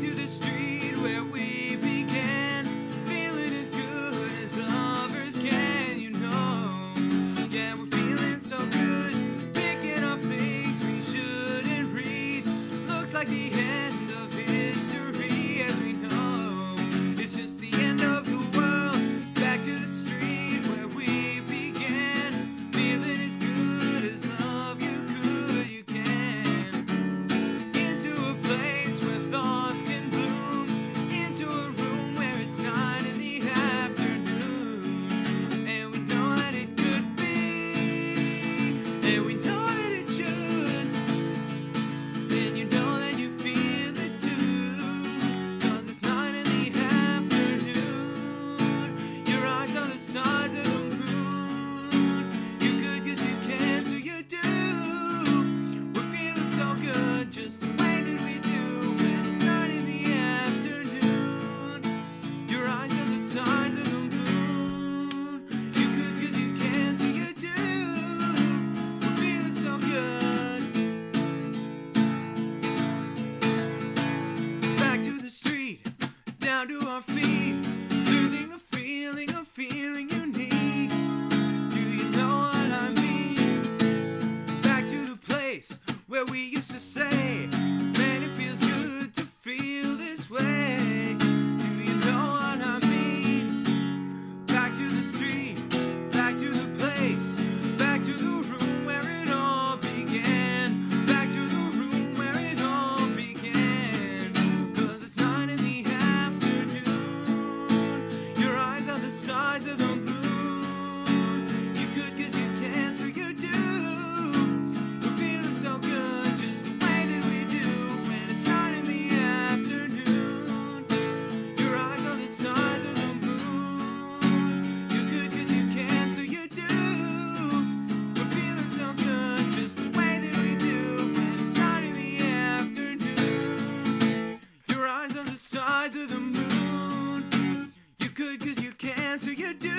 to the street where we began, feeling as good as lovers can, you know. Yeah, we're feeling so good, picking up things we shouldn't read. Looks like the end of history, as we know. It's just the end of the world. Back to the street where we began, feeling as good as love you could, you can. Into a place where thoughts can bloom, into a room where it's 9 in the afternoon. And we know that it could be, and we know that it should. And you know that you feel it too, 'cause it's 9 in the afternoon. Your eyes are the size of the moon. You could 'cause you can, so you do. We're feeling so good, just the way that we do when it's 9 in the afternoon. Your eyes are the size of the moon. You could 'cause you can, so you do. We're feeling so good. Back to the street, down to our feet, losing the feeling of feeling unique. Do you know what I mean? Back to the place where we used to say, man, it feels good to feel this way. Do you know what I mean? Back to the street, back to the place, back to the room where it all began. Back to the room where it all began. 'Cause it's 9 in the afternoon. Your eyes are the size of the moon. You could 'cause you can, so you do. We're feeling so good, just the way that we do when it's 9 in the afternoon. Your eyes are the size of the moon. You could 'cause you can, so you do. We're feeling so good, just the way that we do when it's 9 in the afternoon. Your eyes are the size of the moon. You could 'cause you can, so you do.